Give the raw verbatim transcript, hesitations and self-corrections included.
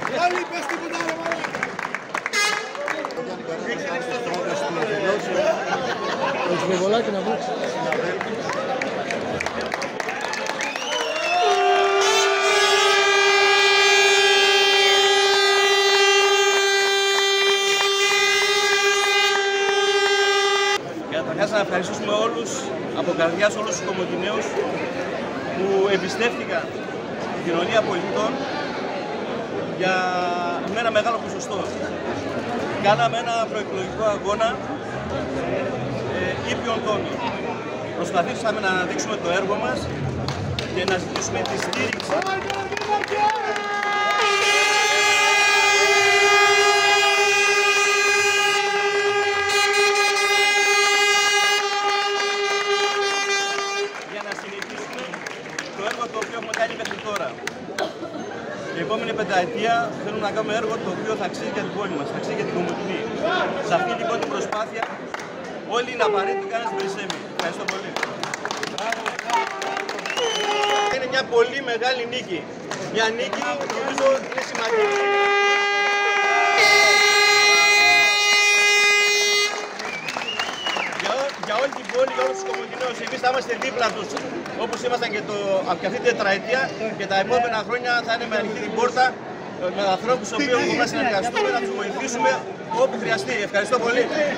Όλοι πες τίποτα ρε μαλάκα. Το τσιβολάκι να βρει. Καταρχάς να ευχαριστήσουμε όλους, από καρδιάς όλους τους Κομοτηναίους που εμπιστεύτηκαν την κοινωνία πολιτών για με ένα μεγάλο ποσοστό. Κάναμε ένα προεκλογικό αγώνα ε, ήπιον τόνων. Προσπαθήσαμε να αναδείξουμε το έργο μας και να ζητήσουμε τη στήριξη. Για να συνεχίσουμε το έργο το οποίο έχουμε κάνει μέχρι τώρα. Η επόμενη πενταετία θέλουμε να κάνουμε έργο το οποίο θα αξίζει για την πόλη μας, θα αξίζει για την Κομοτηνή. Σε αυτή λοιπόν την προσπάθεια όλοι είναι απαραίτητοι, κανένας περισσεύει. Ευχαριστώ πολύ. Είναι μια πολύ μεγάλη νίκη. Μια νίκη που νομίζω είναι σημαντική. Για, για όλη την πόλη, για όλους τους Κομοτηναίους, εμείς θα είμαστε δίπλα τους όπως ήμασταν και, το, και αυτή την τετραετία και τα επόμενα χρόνια θα είναι με ανοιχτή την πόρτα με ανθρώπους που μπορούμε να συνεργαστούμε, να τους βοηθήσουμε όπου χρειαστεί. Ευχαριστώ πολύ.